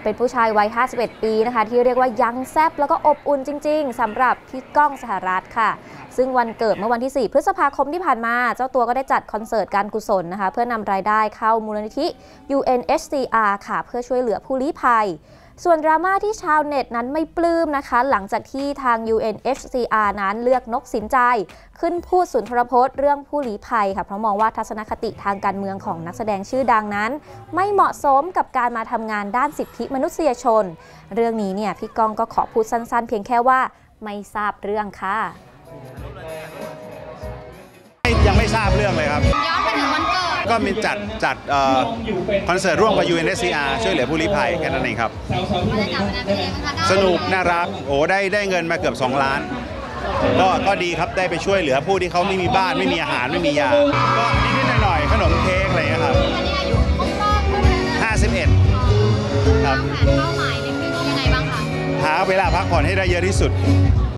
เป็นผู้ชายวัย 51 ปีนะคะที่เรียกว่ายังแซ่บแล้วก็อบอุ่นจริงๆสำหรับพี่ก้องสหรัฐค่ะซึ่งวันเกิดเมื่อวันที่ 4 พฤษภาคมที่ผ่านมาเจ้าตัวก็ได้จัดคอนเสิร์ตการกุศลนะคะเพื่อนำรายได้เข้ามูลนิธิ UNHCR ค่ะเพื่อช่วยเหลือผู้ลี้ภัยส่วนดราม่าที่ชาวเน็ตนั้นไม่ปลื้มนะคะหลังจากที่ทาง UNHCR นั้นเลือกนกสินใจขึ้นพูดสุนทรพจน์เรื่องผู้ลี้ภัยค่ะเพราะมองว่าทัศนคติทางการเมืองของนักแสดงชื่อดังนั้นไม่เหมาะสมกับการมาทำงานด้านสิทธิมนุษยชนเรื่องนี้เนี่ยพี่ก้องก็ขอพูดสั้นๆเพียงแค่ว่าไม่ทราบเรื่องค่ะยังไม่ทราบเรื่องเลยครับย้อนไปถึงวันเกิดก็มีจัดคอนเสิร์ตร่วมกับ UNHCR ช่วยเหลือผู้ลี้ภัยแค่นั้นเองครับบรรยากาศวันนั้นเป็นยังไงคะสนุกน่ารักโอ้ได้เงินมาเกือบ2 ล้านก็ดีครับได้ไปช่วยเหลือผู้ที่เขาไม่มีบ้านไม่มีอาหารไม่มียาก็นิดๆหน่อยๆขนมเค้กอะไรครับอันนี้อายุครบรอบเท่าไหร่นะ 51ครับแผนเป้าหมายในปีนี้ยังไงบ้างคะหาเวลาพักผ่อนให้ได้เยอะที่สุด